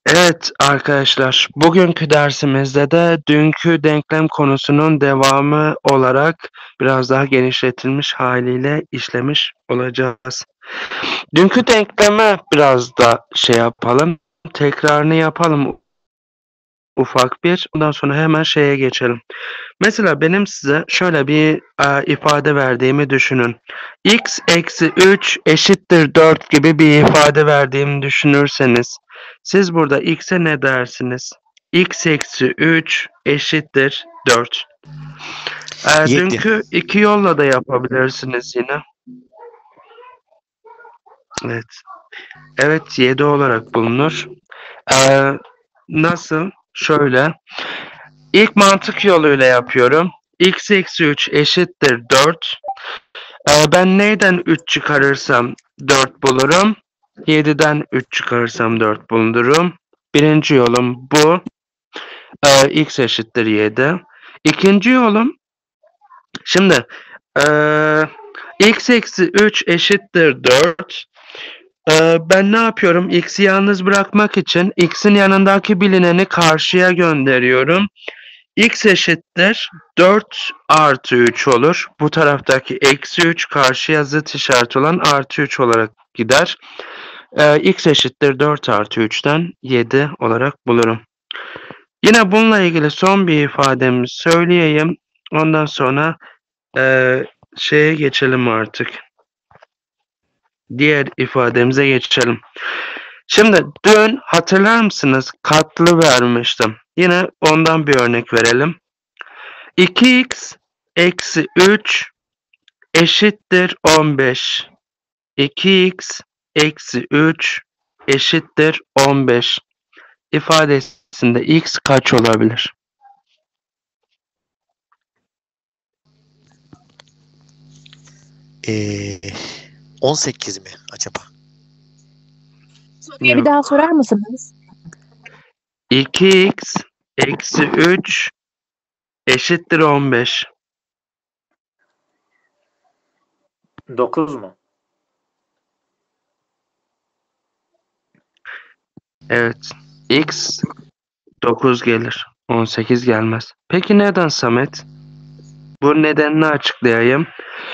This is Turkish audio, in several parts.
Evet arkadaşlar, bugünkü dersimizde de dünkü denklem konusunun devamı olarak biraz daha genişletilmiş haliyle işlemiş olacağız. Dünkü denkleme biraz da yapalım, tekrarını yapalım ufak bir. Ondan sonra hemen şeye geçelim. Mesela benim size şöyle bir ifade verdiğimi düşünün. X eksi 3 eşittir 4 gibi bir ifade verdiğimi düşünürseniz siz burada x'e ne dersiniz? X eksi 3 eşittir 4. 7. Dünkü iki yolla da yapabilirsiniz yine. Evet. Evet 7 olarak bulunur. Nasıl? Şöyle. İlk mantık yoluyla yapıyorum. X eksi 3 eşittir 4. Ben neyden 3 çıkarırsam 4 bulurum. 7'den 3 çıkarırsam 4 bulurum. Birinci yolum bu. X eşittir 7. İkinci yolum şimdi x eksi 3 eşittir 4. Ben ne yapıyorum? X'i yalnız bırakmak için x'in yanındaki bilineni karşıya gönderiyorum. X eşittir 4 artı 3 olur. Bu taraftaki eksi 3 karşıya zıt işaret olan artı 3 olarak gider. X eşittir 4 artı 3'ten 7 olarak bulurum. Yine bununla ilgili son bir ifademi söyleyeyim. Ondan sonra şeye geçelim artık. Diğer ifademize geçelim. Şimdi dün hatırlar mısınız? Katlı vermiştim. Yine ondan bir örnek verelim. 2x eksi 3 eşittir 15. 2x eksi 3 eşittir 15 ifadesinde x kaç olabilir? Ee, 18 mi acaba? Soruyu bir daha sorar mısınız? 2x eksi 3 eşittir 15. 9 mu? Evet. X 9 gelir. 18 gelmez. Peki neden Samet? Bu nedenini açıklayayım.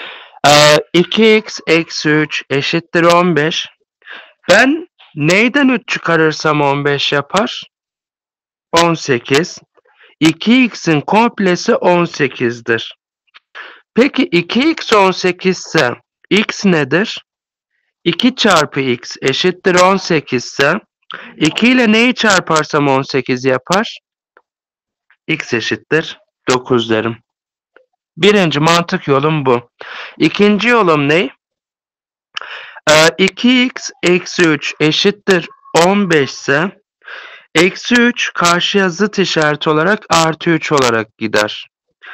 2x eksi 3 eşittir 15. Ben neyden 3 çıkarırsam 15 yapar? 18. 2x'in komplesi 18'dir. Peki 2x 18 ise x nedir? 2 çarpı x eşittir 18 ise 2 ile neyi çarparsam 18 yapar? X eşittir 9 derim. Birinci mantık yolum bu. İkinci yolum ne? 2x eksi 3 eşittir 15 ise eksi 3 karşıya zıt işaret olarak artı 3 olarak gider.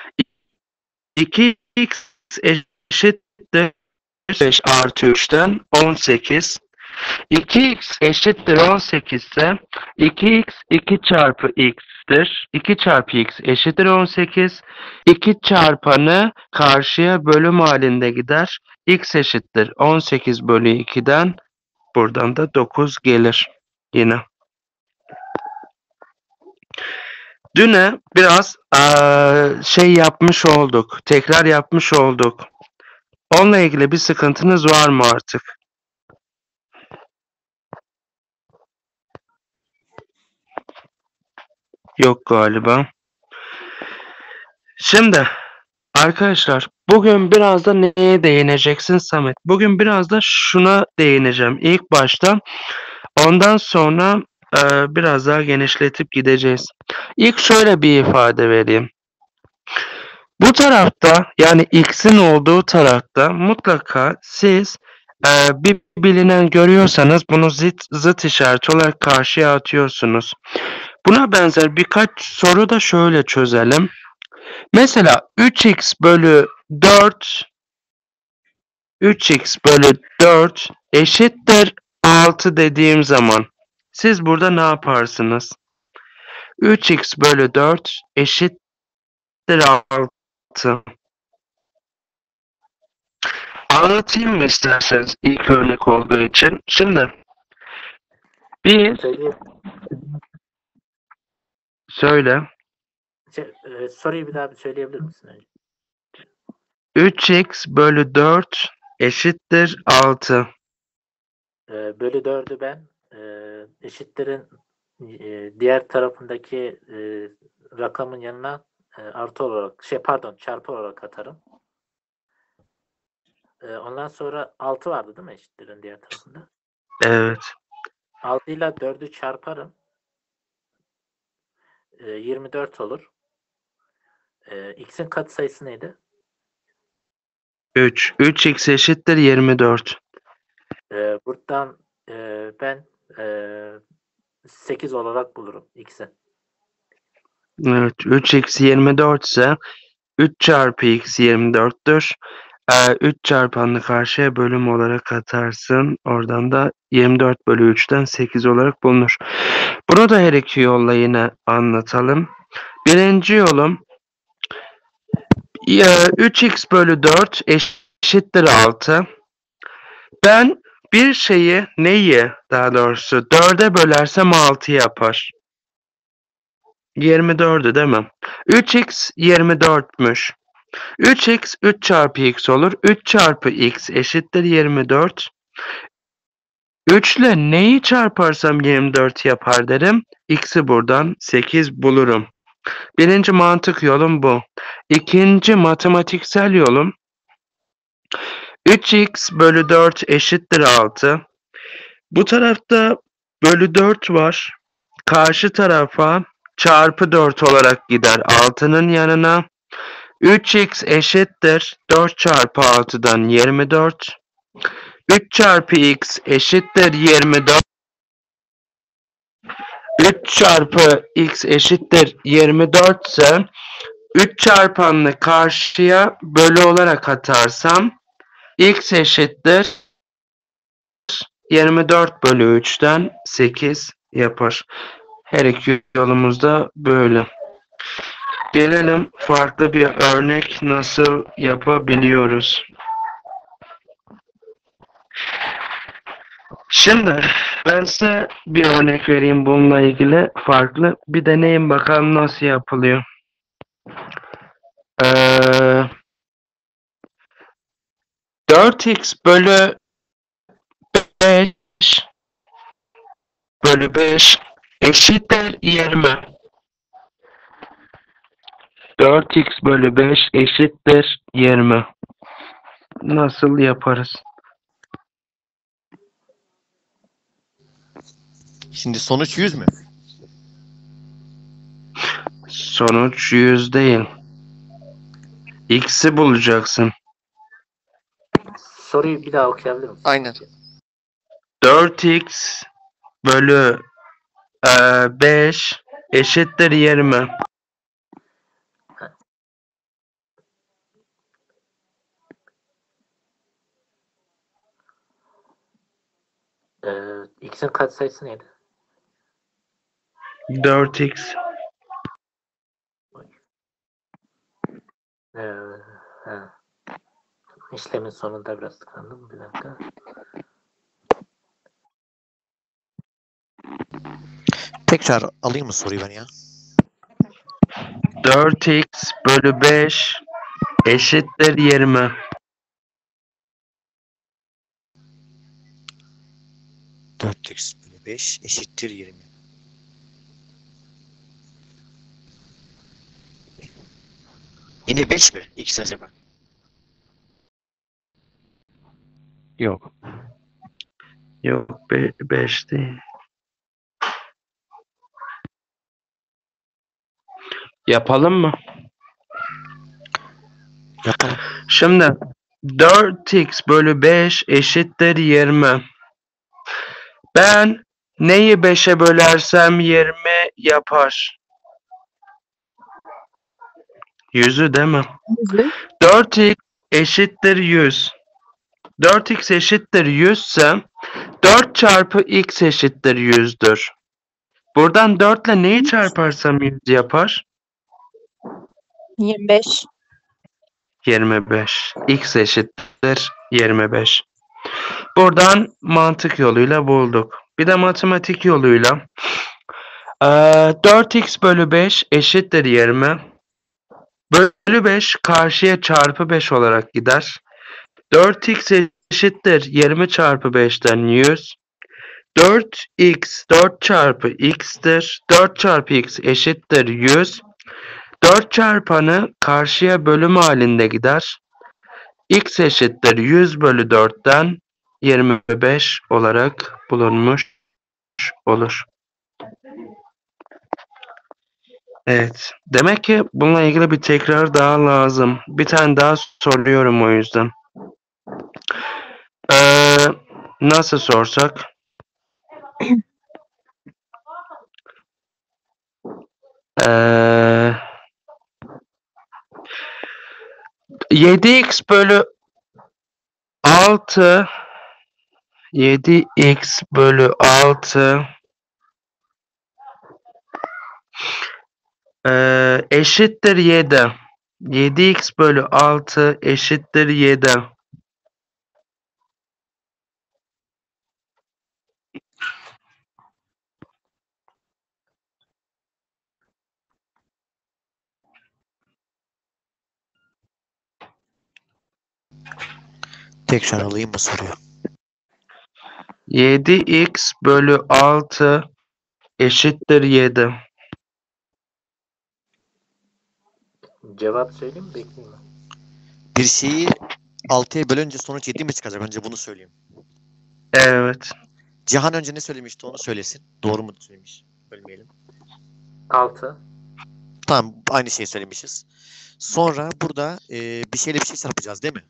2x eşittir 5 artı 3'ten 18. 2x eşittir 18 ise 2x 2 çarpı x'tir. 2 çarpı x eşittir 18. 2 çarpanı karşıya bölüm halinde gider. X eşittir 18 bölü 2'den buradan da 9 gelir yine. Düne biraz yapmış olduk. Tekrar yapmış olduk. Onunla ilgili bir sıkıntınız var mı artık? Yok galiba. Şimdi arkadaşlar bugün biraz da neye değineceksin Samet? Bugün biraz da şuna değineceğim ilk başta. Ondan sonra biraz daha genişletip gideceğiz. İlk şöyle bir ifade vereyim. Bu tarafta yani x'in olduğu tarafta mutlaka siz bir bilinen görüyorsanız bunu zıt işareti olarak karşıya atıyorsunuz. Buna benzer birkaç soru da şöyle çözelim. Mesela 3x bölü 4 eşittir 6 dediğim zaman siz burada ne yaparsınız? 3x bölü 4 eşittir 6. Anlatayım mı isterseniz ilk örnek olduğu için? Şimdi biz Söyle. Soruyu bir daha bir söyleyebilir misin önce? 3x bölü 4 eşittir 6. Bölü 4'ü ben eşitlerin diğer tarafındaki rakamın yanına artı olarak çarpı olarak atarım. Ondan sonra 6 vardı değil mi eşitlerin diğer tarafında? Evet. 6 ile 4'ü çarparım. 24 olur. X'in katsayısı neydi? 3. 3x eşittir 24. Buradan ben 8 olarak bulurum X'i. Evet. 3x 24 ise 3 çarpı x 24'tür. 3 çarpanlı karşıya bölüm olarak atarsın. Oradan da 24 bölü 3'ten 8 olarak bulunur. Bunu da her iki yolla yine anlatalım. Birinci yolum 3x bölü 4 eşittir 6. Ben bir şeyi daha doğrusu 4'e bölersem 6 yapar. 24'ü değil mi? 3x 24'müş. 3x 3 çarpı x olur. 3 çarpı x eşittir 24. 3 ile neyi çarparsam 24 yapar derim. X'i buradan 8 bulurum. Birinci mantık yolum bu. İkinci matematiksel yolum 3x bölü 4 eşittir 6. Bu tarafta bölü 4 var. Karşı tarafa çarpı 4 olarak gider 6'nın yanına. 3x eşittir 4 çarpı 6'dan 24. 3 çarpı x eşittir 24. 3 çarpı x eşittir 24 ise 3 çarpanını karşıya bölü olarak atarsam x eşittir 24 bölü 3'ten 8 yapar. Her iki yolumuz da böyle. Gelelim farklı bir örnek nasıl yapabiliyoruz. Şimdi ben size bir örnek vereyim bununla ilgili farklı. Bir deneyin bakalım nasıl yapılıyor. 4x bölü 5 bölü 5 eşittir 20. 4x bölü 5 eşittir 20. Nasıl yaparız? Şimdi sonuç 100 mü? Sonuç 100 değil. X'i bulacaksın. Soruyu bir daha okuyabilir misin? Aynen. 4x bölü 5 eşittir 20. X'in katsayısı neydi? 4x. İşlemin sonunda biraz tıkandım. Bir dakika. Tekrar alayım mı soruyu ben ya? 4x bölü 5 eşittir 20. X bölü 5 eşittir 20. Yine 5 mi? X acaba? Yok. Yok 5 değil. Yapalım mı? Yapalım. Şimdi 4x bölü 5 eşittir 20. Ben neyi 5'e bölersem 20 yapar. 100'ü değil mi? 4x eşittir 100. 4x eşittir 100 ise 4 çarpı x eşittir 100'dür. Buradan 4 ile neyi çarparsam 100 yapar? 25. 25. X eşittir 25. Buradan mantık yoluyla bulduk. Bir de matematik yoluyla 4x bölü 5 eşittir 20. Bölü 5 karşıya çarpı 5 olarak gider. 4x eşittir 20 çarpı 5'ten 100. 4x 4 çarpı x'tir. 4 çarpı x eşittir 100. 4 çarpanı karşıya bölüm halinde gider. X eşittir 100 bölü 4'ten 25 olarak bulunmuş olur. Evet. Demek ki bununla ilgili bir tekrar daha lazım. Bir tane daha soruyorum o yüzden. Nasıl sorsak? Ee, 7x bölü 6 7x bölü 6 eşittir 7. 7x bölü 6 eşittir 7. Tekrar alayım mı soruyu? 7x bölü 6 eşittir 7. Cevap söyleyeyim mi? Bekleyeyim mi? Bir şeyi 6'ya bölünce sonuç 7 mi çıkacak? Önce bunu söyleyeyim. Evet. Cihan önce ne söylemişti onu söylesin. Doğru mu söylemiş? Bölmeyelim. 6. Tamam, aynı şeyi söylemişiz. Sonra burada bir şeyle bir şey çarpacağız değil mi?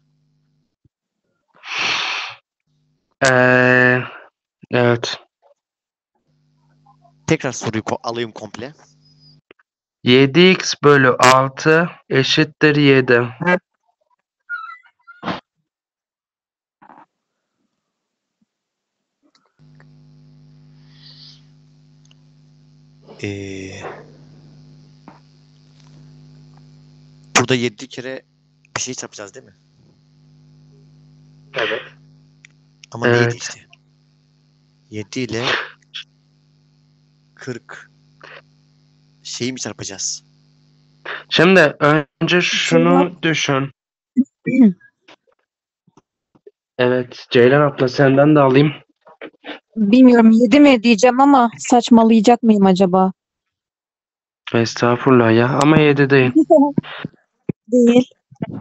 Evet. Tekrar soruyu alayım komple. 7x bölü 6 eşittir 7. Burada 7 kere bir şey çarpacağız değil mi? Evet. Ama Evet. neydi işte? 7 ile 40 şeyi mi çarpacağız? Şimdi önce şunu düşün. Evet, Ceylan abla senden de alayım. Bilmiyorum 7 mi diyeceğim ama saçmalayacak mıyım acaba? Estağfurullah ya, ama 7 değil. Değil.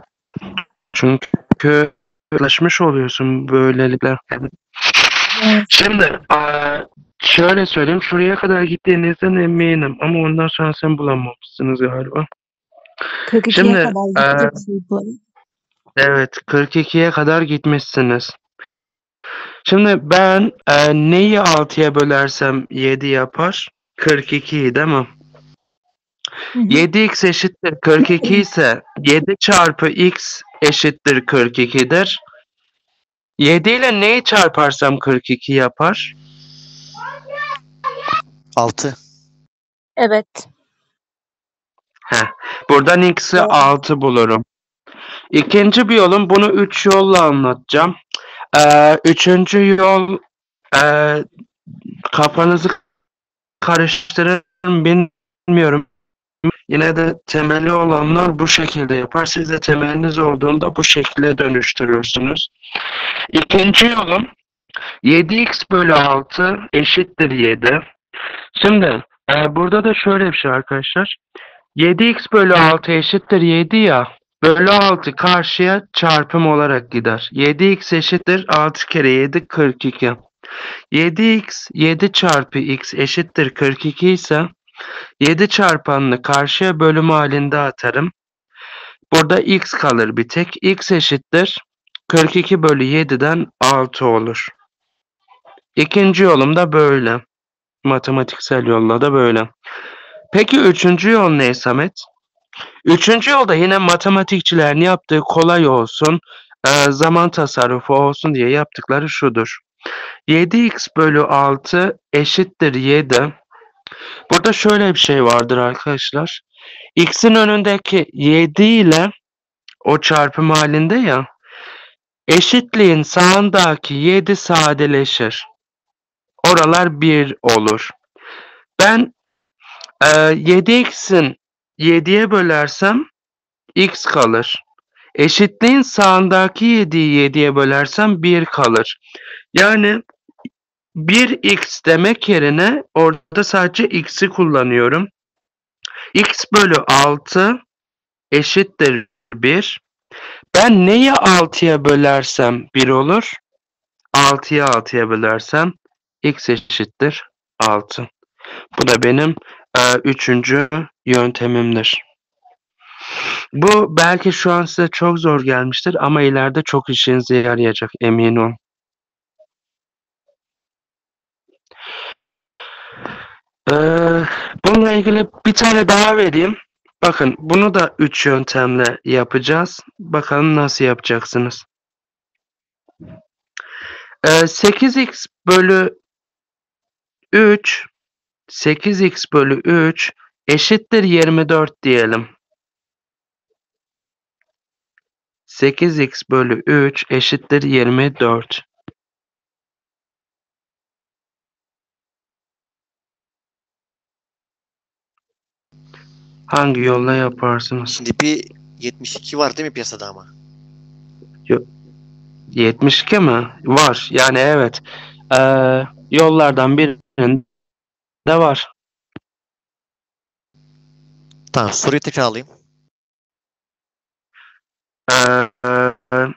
Çünkü ulaşmış oluyorsun böylelikle. Evet. Şimdi şöyle söyleyeyim, şuraya kadar gittiğinizden eminim ama ondan sonra sen bulamamışsınız galiba. 42'ye Şimdi, kadar gidecek bu. Evet, 42'ye kadar gitmişsiniz. Şimdi ben neyi 6'ya bölersem 7 yapar? 42'yi değil mi? Hı hı. 7x eşittir 42 ise 7 çarpı x eşittir 42'dir. 7 ile neyi çarparsam 42 yapar? 6. Evet. Buradan x'i Doğru. 6 bulurum. İkinci bir yolum, bunu 3 yolla anlatacağım. Üçüncü yol kafanızı karıştırır mı bilmiyorum. Yine de temeli olanlar bu şekilde yapar. Siz de temeliniz olduğunda bu şekilde dönüştürürsünüz. İkinci yolum 7x bölü 6 eşittir 7. Şimdi burada da şöyle bir şey arkadaşlar. 7x bölü 6 eşittir 7 ya. Bölü 6 karşıya çarpım olarak gider. 7x eşittir 6 kere 7 42. 7x 7 çarpı x eşittir 42 ise 7 çarpanını karşıya bölüm halinde atarım. Burada x kalır bir tek. X eşittir 42 bölü 7'den 6 olur. İkinci yolum da böyle. Matematiksel yolla da böyle. Peki üçüncü yol ne Samet? Üçüncü yolda yine matematikçilerin yaptığı kolay olsun, zaman tasarrufu olsun diye yaptıkları şudur. 7x bölü 6 eşittir 7. Burada şöyle bir şey vardır arkadaşlar. X'in önündeki 7 ile o çarpım halinde ya, eşitliğin sağındaki 7 sadeleşir. Oralar 1 olur. Ben 7x'in 7'ye bölersem x kalır. Eşitliğin sağındaki 7'yi 7'ye bölersem 1 kalır. Yani 1x demek yerine orada sadece x'i kullanıyorum. X bölü 6 eşittir 1. Ben neyi 6'ya bölersem 1 olur? 6'ya 6'ya bölersem x eşittir 6. Bu da benim üçüncü yöntemimdir. Bu belki şu an size çok zor gelmiştir ama ileride çok işinize yarayacak, emin olun. Bununla ilgili bir tane daha vereyim. Bakın bunu da 3 yöntemle yapacağız. Bakalım nasıl yapacaksınız. 8x bölü 3 8x bölü 3 eşittir 24 diyelim. 8x bölü 3 eşittir 24. Hangi yolla yaparsınız? Şimdi bir 72 var değil mi piyasada ama? 72 mi? Var. Yani evet. Yollardan birinde var. Tamam, soruyu tekrar alayım. Ee,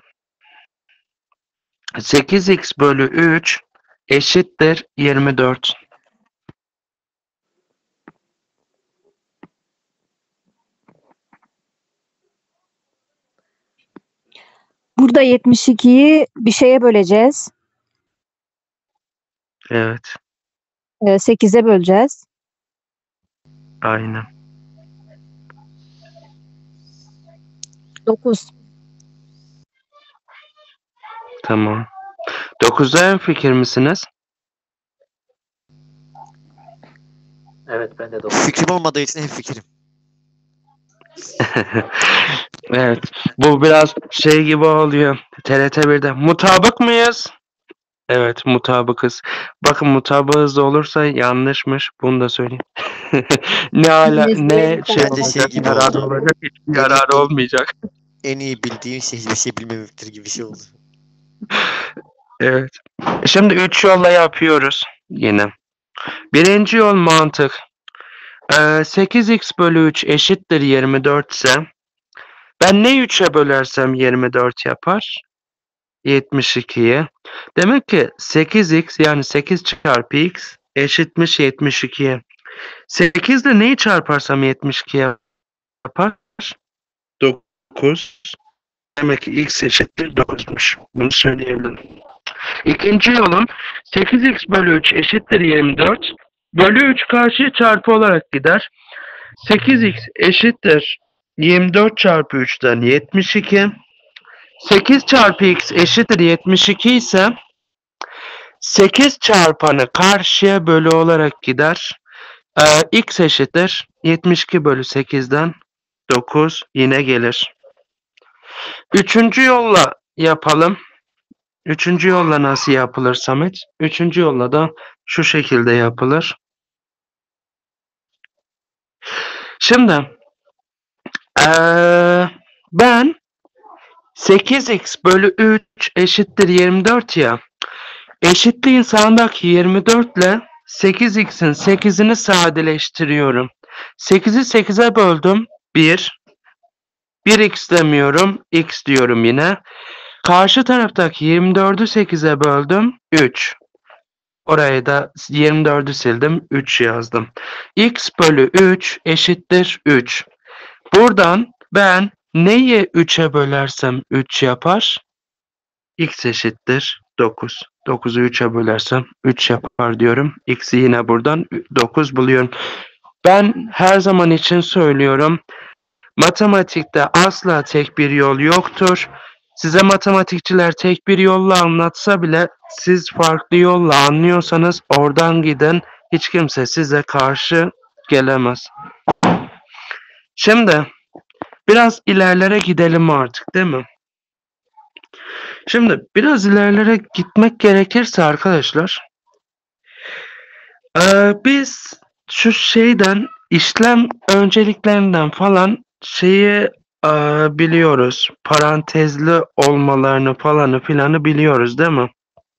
8x bölü 3 eşittir 24. Burada 72'yi bir şeye böleceğiz. Evet. 8'e böleceğiz. Aynen. 9. Tamam. 9'da hemfikir misiniz? Evet ben de 9. Fikrim olmadığı için hep fikrim. Evet. Bu biraz şey gibi oluyor. TRT 1'de. Mutabık mıyız? Evet, mutabıkız. Bakın mutabığız da olursa yanlışmış. Bunu da söyleyeyim. Ne şey Bence şey olacak, gibi yararı oldu. olacak, hiçbir yararı olmayacak. En iyi bildiğin şey hiçbir şey bilmemektir gibi bir şey oldu. Evet. Şimdi 3 yolla yapıyoruz yine. Birinci yol mantık. 8x bölü 3 eşittir 24 ise ben ne 3'e bölersem 24 yapar? 72'ye. Demek ki 8x yani 8 çarpı x eşitmiş 72'ye. 8 ile neyi çarparsam 72'ye yapar? 9. Demek ki x eşittir 9'muş. Bunu söyleyebilirim. İkinci yolum 8x bölü 3 eşittir 24. Bölü 3 karşıya çarpı olarak gider. 8x eşittir 24 çarpı 3'ten 72. 8 çarpı x eşittir 72 ise 8 çarpanı karşıya bölü olarak gider. X eşittir 72 bölü 8'den 9 yine gelir. Üçüncü yolla yapalım. Üçüncü yolla nasıl yapılır Samet? Üçüncü yolla da şu şekilde yapılır. Şimdi ben 8x bölü 3 eşittir 24 ya. Eşitliğin sağındaki 24 ile 8x'in 8'ini sadeleştiriyorum. 8'i 8'e böldüm. 1. 1x demiyorum. X diyorum yine. Karşı taraftaki 24'ü 8'e böldüm. 3. Oraya da 24'ü sildim. 3 yazdım. X bölü 3 eşittir 3. Buradan ben neyi 3'e bölersem 3 yapar? X eşittir 9. 9'u 3'e bölersem 3 yapar diyorum. X'i yine buradan 9 buluyorum. Ben her zaman için söylüyorum. Matematikte asla tek bir yol yoktur. Size matematikçiler tek bir yolla anlatsa bile siz farklı yolla anlıyorsanız oradan gidin. Hiç kimse size karşı gelemez. Şimdi biraz ilerlere gidelim artık, değil mi? Şimdi biraz ilerlere gitmek gerekirse arkadaşlar biz şu şeyden işlem önceliklerinden falan şeyi biliyoruz. Parantezli olmalarını falanı filanı biliyoruz değil mi?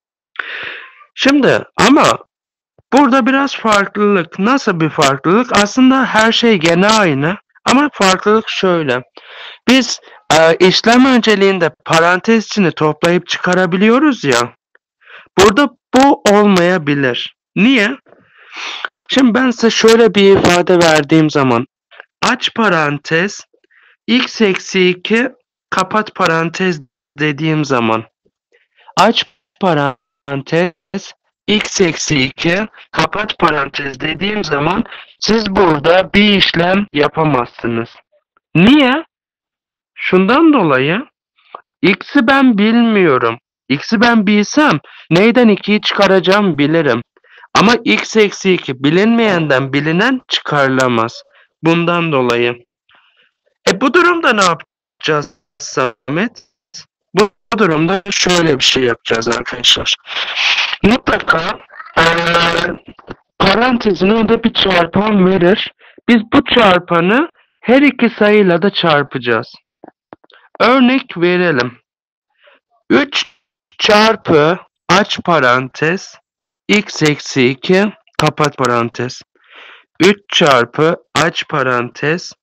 Şimdi ama burada biraz farklılık. Nasıl bir farklılık? Aslında her şey gene aynı. Ama farklılık şöyle. Biz işlem önceliğinde parantez içini toplayıp çıkarabiliyoruz ya. Burada bu olmayabilir. Niye? Şimdi ben size şöyle bir ifade verdiğim zaman aç parantez x eksi 2 kapat parantez dediğim zaman aç parantez x eksi 2 kapat parantez dediğim zaman siz burada bir işlem yapamazsınız. Niye? Şundan dolayı x'i ben bilmiyorum. X'i ben bilsem neyden 2'yi çıkaracağım bilirim. Ama x eksi 2 bilinmeyenden bilinen çıkarılamaz. Bundan dolayı. Bu durumda ne yapacağız Samet? Bu durumda şöyle bir şey yapacağız arkadaşlar. Mutlaka parantezin önünde bir çarpan verir. Biz bu çarpanı her iki sayıyla da çarpacağız. Örnek verelim. 3 çarpı aç parantez x eksi 2 kapat parantez. 3 çarpı aç parantez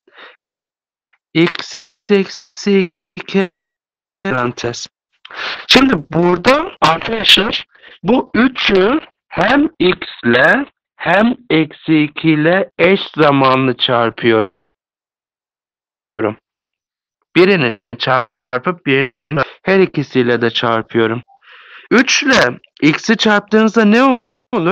x eksi 2 parantez. Şimdi burada arkadaşlar bu 3'ü hem x ile hem eksi 2 ile eş zamanlı çarpıyorum. Birini çarpıp birini her ikisiyle de çarpıyorum. 3 ile x'i çarptığınızda ne olur?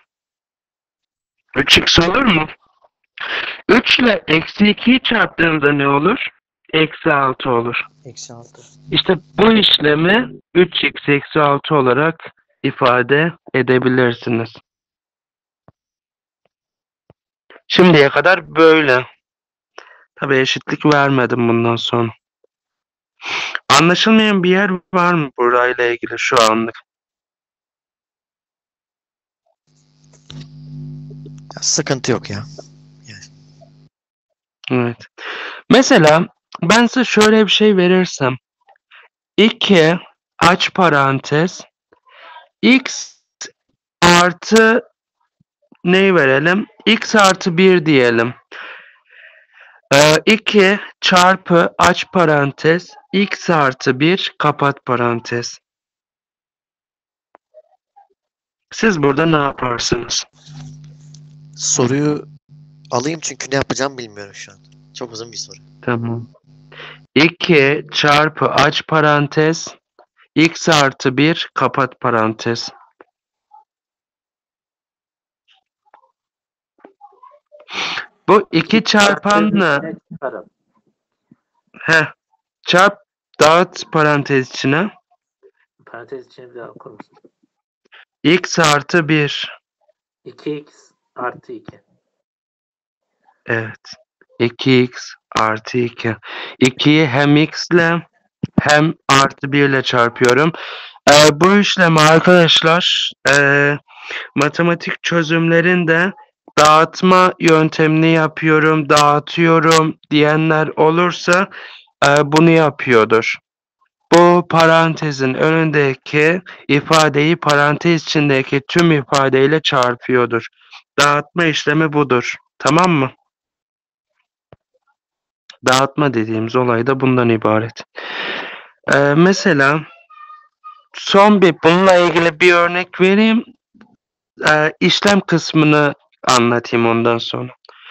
3x olur mu? 3 ile eksi 2'yi çarptığınızda ne olur? Eksi 6 olur. Eksi 6. İşte bu işlemi 3x eksi 6 olarak ifade edebilirsiniz. Şimdiye kadar böyle. Tabii eşitlik vermedim bundan sonra. Anlaşılmayan bir yer var mı burayla ilgili şu anlık? Ya, sıkıntı yok ya. Evet. Mesela ben size şöyle bir şey verirsem 2 aç parantez x artı neyi verelim? X artı 1 diyelim. 2 çarpı aç parantez x artı 1 kapat parantez. Siz burada ne yaparsınız? Soruyu alayım çünkü ne yapacağımı bilmiyorum şu an. Çok uzun bir soru. Tamam. 2 çarpı aç parantez x artı 1 kapat parantez. Bu 2 çarpanla Çıkaralım. çarp dağıt parantez içine Parantez içine bir daha okur musun? x artı 1. 2x artı 2. Evet. 2x artı 2. 2'yi hem x ile hem artı 1 ile çarpıyorum. Bu işlemi arkadaşlar matematik çözümlerinde dağıtma yöntemini yapıyorum, dağıtıyorum diyenler olursa bunu yapıyordur. Bu parantezin önündeki ifadeyi parantez içindeki tüm ifadeyle çarpıyordur. Dağıtma işlemi budur. Tamam mı? Dağıtma dediğimiz olay da bundan ibaret. Mesela son bununla ilgili bir örnek vereyim. İşlem kısmını anlatayım ondan sonra.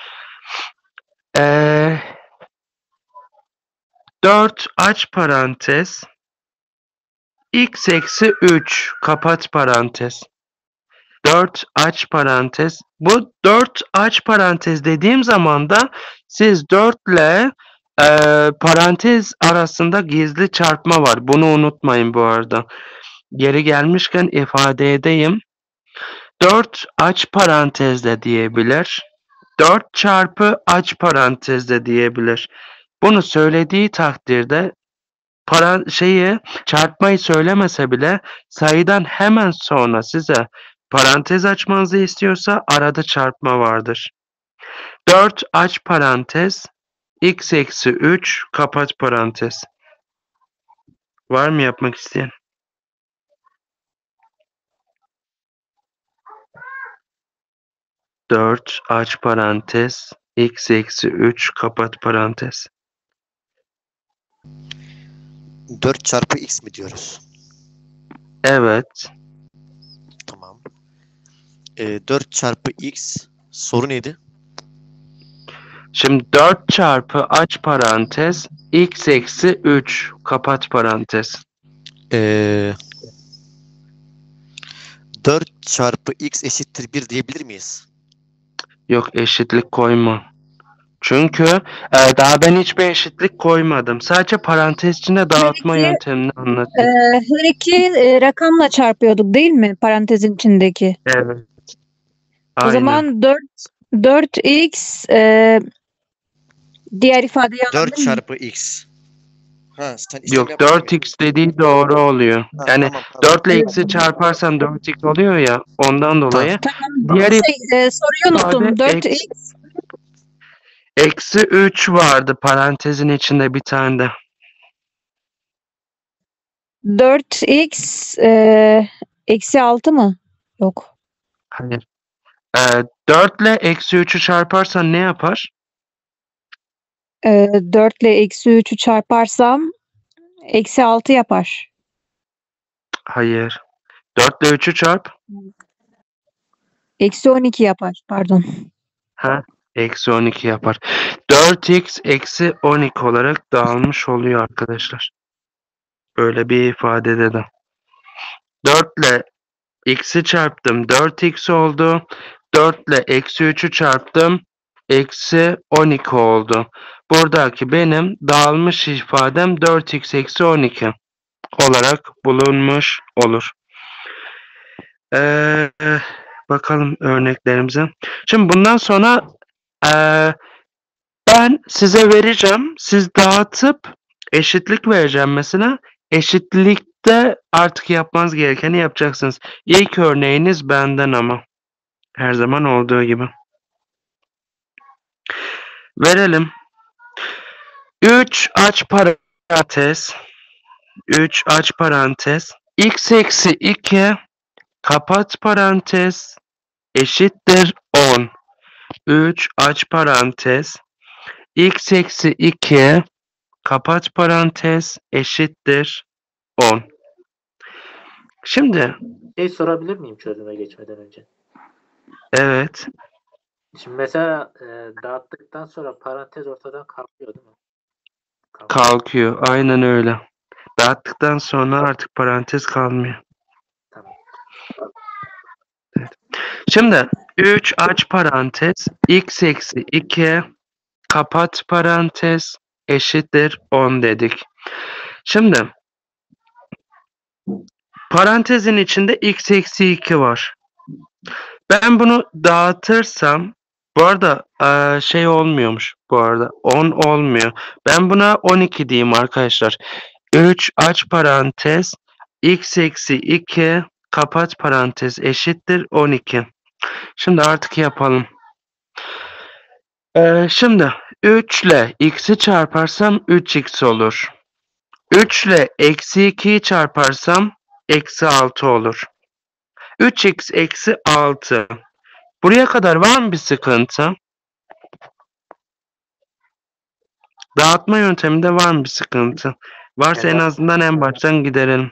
4 aç parantez x eksi 3 kapat parantez. 4 aç parantez. Bu 4 aç parantez dediğim zaman da siz 4 ile parantez arasında gizli çarpma var. Bunu unutmayın bu arada. Geri gelmişken ifade edeyim. 4 aç parantezde diyebilir. 4 çarpı aç parantezde diyebilir. Bunu söylediği takdirde çarpmayı söylemese bile sayıdan hemen sonra size parantez açmanızı istiyorsa arada çarpma vardır. 4 aç parantez x eksi 3 kapat parantez. Var mı yapmak isteyen? Dört aç parantez x eksi 3 kapat parantez. 4 çarpı x mi diyoruz? Evet. Tamam. 4 çarpı x soru neydi? Şimdi 4 çarpı aç parantez x eksi 3 kapat parantez. 4 çarpı x eşittir 1 diyebilir miyiz? Yok, eşitlik koyma. Çünkü daha ben hiçbir eşitlik koymadım. Sadece parantez içinde dağıtma iki, yöntemini anlatıyorum. Her iki rakamla çarpıyorduk değil mi? Parantezin içindeki. Evet. O Aynen. zaman 4x diğer ifadeyi 4 alabilir miyim? çarpı x. Ha, sen işlem Yok, yapmadın mı? 4x dediği doğru oluyor. Ha, Yani tamam, pardon. 4 ile x'i çarparsam 4x oluyor ya, ondan dolayı. Tamam. Diğer Soruyu unuttum. ifade 4x eksi 3 vardı parantezin içinde bir tane de. 4x eksi 6 mı? Yok. Hayır. 4 ile eksi 3'ü çarparsan ne yapar? 4 ile eksi 3'ü çarparsam eksi 6 yapar. Hayır. 4 ile 3'ü çarp. Eksi 12 yapar. Pardon. Ha, eksi 12 yapar. 4x eksi 12 olarak dağılmış oluyor arkadaşlar. Böyle bir ifadede de. 4 ile x'i çarptım. 4x oldu. 4 ile eksi 3'ü çarptım. Eksi 12 oldu. Buradaki benim dağılmış ifadem 4x eksi 12 olarak bulunmuş olur. Bakalım örneklerimize. Şimdi bundan sonra ben size vereceğim. Siz dağıtıp eşitlik vereceğim mesela. Eşitlikte artık yapmanız gerekeni yapacaksınız. İlk örneğiniz benden ama. Her zaman olduğu gibi. Verelim. 3 aç parantez. 3 aç parantez. X eksi 2 kapat parantez eşittir 10. 3 aç parantez. X eksi 2 kapat parantez eşittir 10. Şimdi Sorabilir miyim çözüme geçmeden önce? evet, Şimdi mesela dağıttıktan sonra parantez ortadan kalkıyor değil mi? kalkıyor. Aynen öyle. Dağıttıktan sonra artık parantez kalmıyor. Tamam. Evet. Şimdi 3 aç parantez x eksi 2 kapat parantez eşittir 10 dedik. Şimdi parantezin içinde x eksi 2 var. Ben bunu dağıtırsam, bu arada şey olmuyormuş bu arada, 10 olmuyor. Ben buna 12 diyeyim arkadaşlar. 3 aç parantez x eksi 2 kapat parantez eşittir 12. Şimdi artık yapalım. Şimdi 3 ile x'i çarparsam 3x olur. 3 ile eksi 2'yi çarparsam eksi 6 olur. 3x eksi 6. Buraya kadar var mı bir sıkıntı? Dağıtma yönteminde var mı bir sıkıntı? Varsa en Evet. azından en baştan giderelim.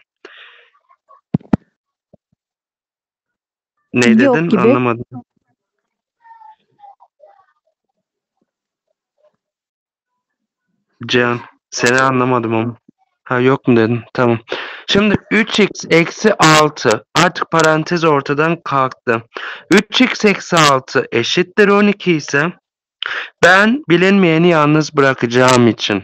Ne Yok dedin? gibi. Anlamadım. Cihan, seni anlamadım ama. Ha, yok mu dedin? Tamam. Şimdi 3x eksi 6. Artık parantez ortadan kalktı. 3x eksi 6 eşittir 12 ise ben bilinmeyeni yalnız bırakacağım için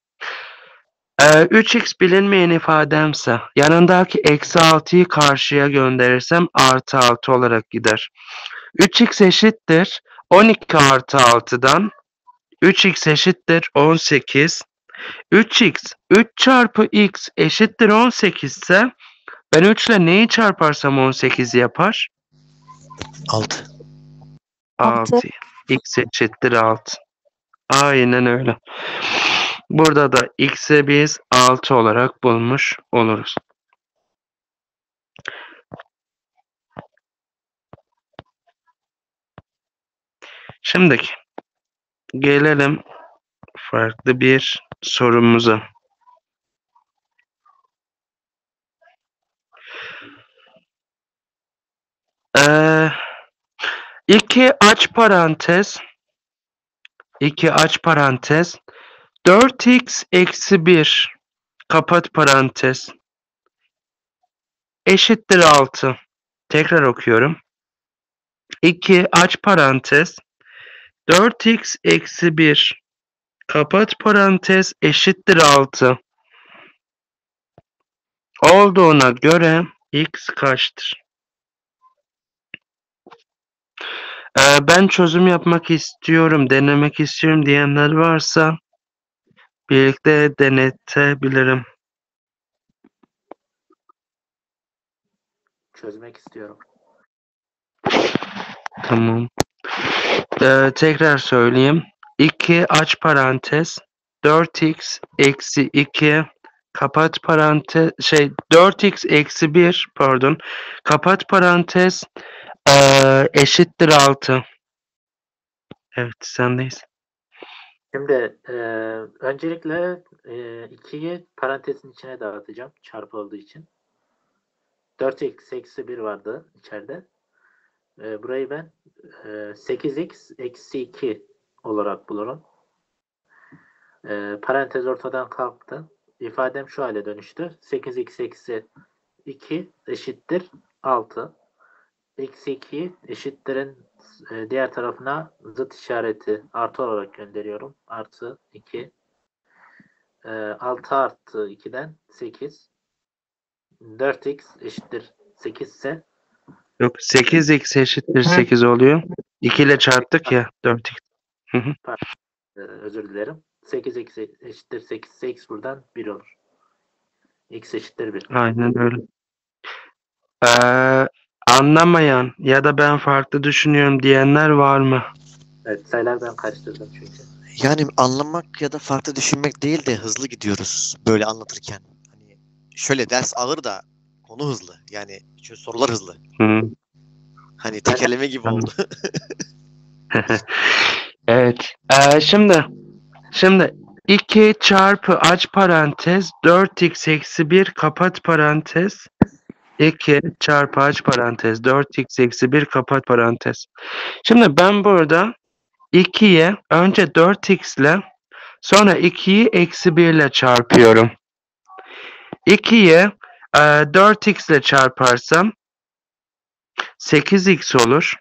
3x bilinmeyen ifademse yanındaki eksi 6'yı karşıya gönderirsem artı 6 olarak gider. 3x eşittir 12 artı 6'dan 3x eşittir 18. 3x 3 çarpı x eşittir 18 ise ben 3 ile neyi çarparsam 18 yapar? 6. 6. 6. X eşittir 6. Aynen öyle. Burada da x'i biz 6 olarak bulmuş oluruz. Şimdi gelelim farklı bir sorumuza. İki aç parantez 4x eksi 1 kapat parantez eşittir 6. Tekrar okuyorum. 2 aç parantez 4x eksi 1 kapat parantez eşittir 6 olduğuna göre x kaçtır? Ben çözüm yapmak istiyorum, denemek istiyorum diyenler varsa birlikte denetebilirim. Çözmek istiyorum. Tamam. Tekrar söyleyeyim. 2 aç parantez 4x eksi 2 kapat parantez 4x eksi 1 pardon kapat parantez eşittir 6. Evet, sendeyiz. Şimdi öncelikle 2'yi parantezin içine dağıtacağım. Çarpı olduğu için. 4x eksi 1 vardı içeride. Burayı ben 8x eksi 2 olarak bulurum. Parantez ortadan kalktı. İfadem şu hale dönüştü. 8x eksi 2 eşittir 6. Eksi 2 eşittirin diğer tarafına zıt işareti artı olarak gönderiyorum. Artı 2. 6 artı 2'den 8. 4x eşittir 8 ise Yok, 8x eşittir 8 oluyor. 2 ile çarptık ya 4x. özür dilerim. 8x eşittir 8 ise x buradan 1 olur. X eşittir 1. Aynen öyle. Anlamayan ya da ben farklı düşünüyorum diyenler var mı? Evet, sayılar ben karıştırdım çünkü. Yani anlamak ya da farklı düşünmek değil de hızlı gidiyoruz böyle anlatırken. Hani şöyle ders ağır da konu hızlı. Yani şu sorular hızlı. Hı. Hani tekerleme gibi Tamam. oldu. Evet. Şimdi 2 çarpı aç parantez 4x eksi 1 kapat parantez 2 çarpı aç parantez 4x eksi 1 kapat parantez. Şimdi ben burada 2'ye önce 4x ile sonra 2'yi eksi 1 ile çarpıyorum. 2'ye 4x ile çarparsam 8x olur.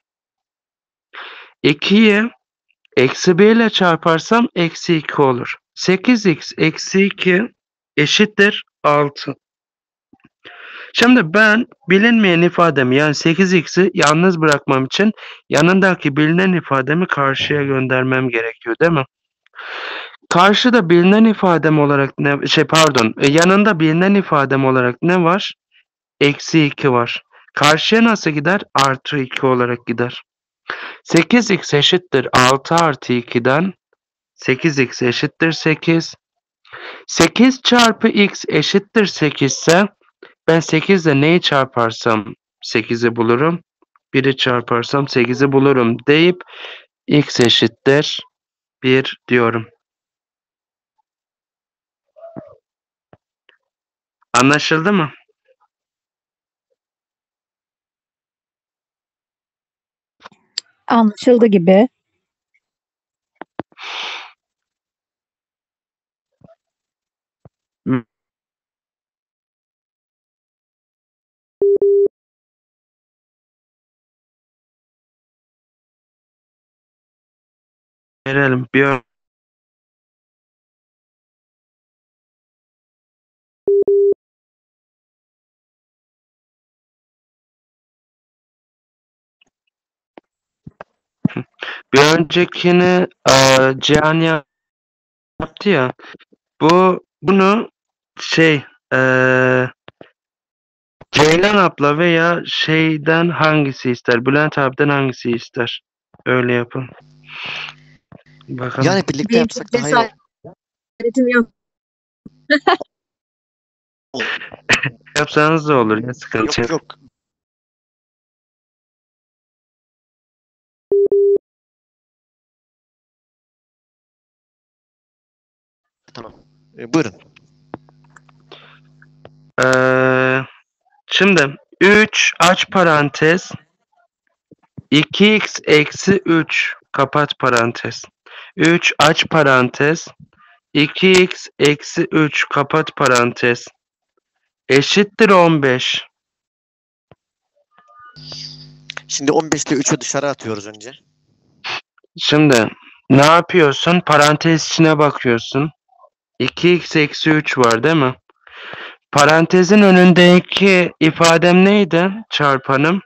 2'yi eksi 1 ile çarparsam eksi 2 olur. 8x eksi 2 eşittir 6. Şimdi ben bilinmeyen ifademi yani 8x'i yalnız bırakmam için yanındaki bilinen ifademi karşıya göndermem gerekiyor değil mi? Karşıda bilinen ifadem olarak yanında bilinen ifadem olarak ne var? Eksi 2 var. Karşıya nasıl gider? Artı 2 olarak gider. 8x eşittir 6 artı 2'den 8x eşittir 8. 8 çarpı x eşittir 8 ise ben 8 ile neyi çarparsam 8'i bulurum. 1'i çarparsam 8'i bulurum deyip x eşittir 1 diyorum. Anlaşıldı mı? Anlaşıldı gibi. Verelim. Bir öncekini Cihan yaptı ya. Bunu Ceylan abla veya hangisi ister? Bülent abiden hangisi ister? Öyle yapın. Bakalım. Yani birlikte Benim yapsak çok daha iyi olur. cesaretim yok. Yapsanız da olur ya, sıkıntı Yok yok. yok. Tamam. Buyurun. Şimdi 3 aç parantez 2x eksi 3 kapat parantez. 3 aç parantez 2x eksi 3 kapat parantez eşittir 15. Şimdi 15 ile 3'ü dışarı atıyoruz önce. Şimdi ne yapıyorsun? Parantez içine bakıyorsun. 2x eksi 3 var değil mi? Parantezin önündeki ifadem neydi? Çarpanım.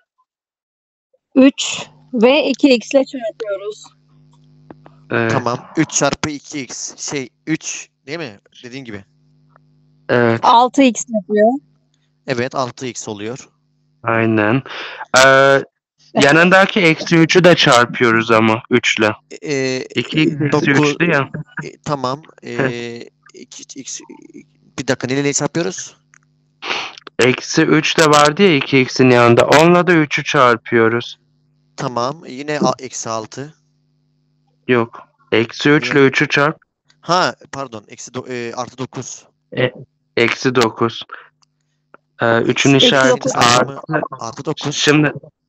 3 ve 2x ile çarpıyoruz. Tamam. 3 çarpı 2x. 3 değil mi? Dediğin gibi. Evet. 6x yapıyor. Evet 6x oluyor. Aynen. Yanındaki eksi 3'ü de çarpıyoruz ama 3 ile. 2 eksi 3'tü ya. Tamam. 2x bir dakika neyle çarpıyoruz? Eksi 3 de vardı ya 2x'in yanında. Onunla da 3'ü çarpıyoruz. Tamam. Yine eksi 6. Yok. Eksi 3 ile 3'ü çarp. Ha pardon. Artı 9. Eksi 9. 3'ün Eksi işareti çarpımı artı. artı 9. Şimdi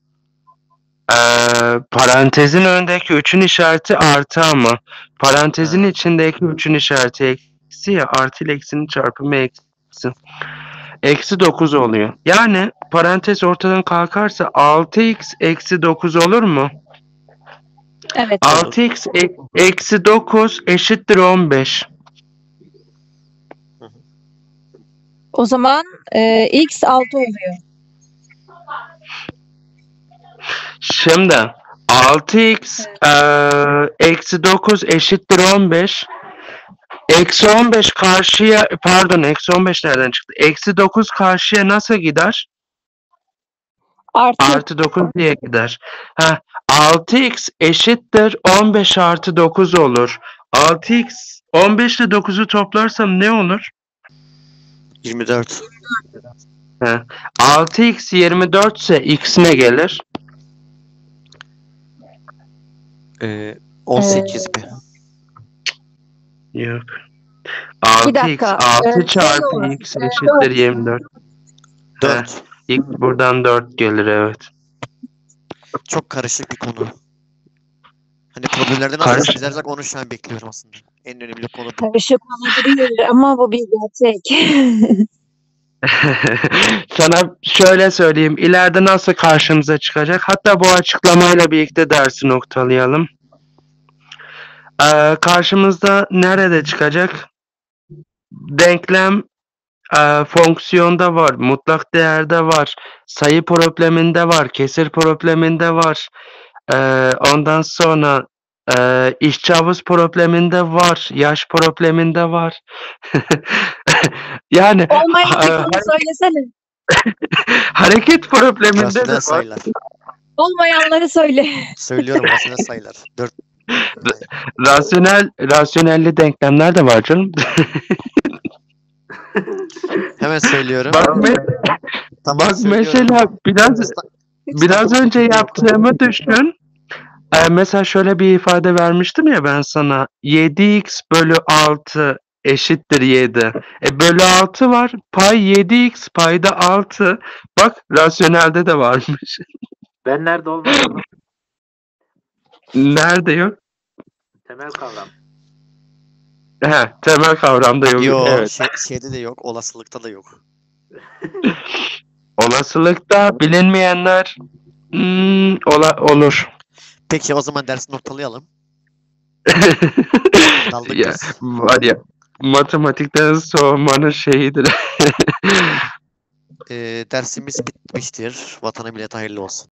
parantezin önündeki 3'ün işareti artı ama parantezin Ha. içindeki 3'ün işareti eksi ya, artı ile eksinin çarpımı eksi. Eksi 9 oluyor. Yani parantez ortadan kalkarsa 6x eksi 9 olur mu? Evet. 6x eksi 9 eşittir 15. O zaman x 6 oluyor. Şimdi 6x eksi 9 eşittir 15. Eksi 15 karşıya, pardon, eksi 15 nereden çıktı? Eksi 9 karşıya nasıl gider? Artı. Artı 9 diye gider. 6x eşittir 15 artı 9 olur. 6x 15 ile 9'u toplarsam ne olur? 24. 6x 24 ise x ne gelir? 18 mi? Yok. Bir 6x dakika, 6 çarpı olur. x eşittir 24. 4. X buradan 4 gelir, evet. Çok karışık bir konu. Hani problemlerden Karışık. nasıl çizersek onu şu an bekliyorum aslında. En önemli konu bu. Karışık olabilir ama bu bir gerçek. Sana şöyle söyleyeyim. İleride nasıl karşımıza çıkacak? Hatta bu açıklamayla birlikte dersi noktalayalım. Karşımızda nerede çıkacak? Denklem fonksiyonda var, mutlak değerde var, sayı probleminde var, kesir probleminde var. Ondan sonra işçi havuz probleminde var, yaş probleminde var. Yani Olmayanları söylesene. hareket probleminde de Rasyonel var. sayılar. Olmayanları söyle. Söylüyorum rasyonel sayılar. 4. Rasyonelli denklemler de var canım. Hemen söylüyorum. Tamam, Bak söylüyorum. mesela biraz önce yaptığımı düşün. Mesela şöyle bir ifade vermiştim ya ben sana. 7x bölü 6 eşittir 7. Bölü 6 var. Pay 7x, payda 6. Bak rasyonelde de varmış. Ben nerede olmadım? Nerede yok? Temel kavram. Temel kavramda yok. Yok. Evet. Şeyde de yok. Olasılıkta da yok. Olasılıkta bilinmeyenler olur. Peki o zaman dersi noktalayalım. Daldık Ya, biz. var ya, matematikten soğumanın şeyidir. Dersimiz bitmiştir. Vatana millete hayırlı olsun.